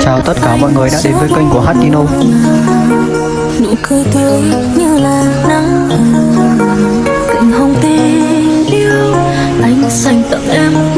chào tất cả mọi người đã đến với kênh của H-tino. Nụ cười tươi như là nắng, cành hồng tình yêu anh dành tặng em.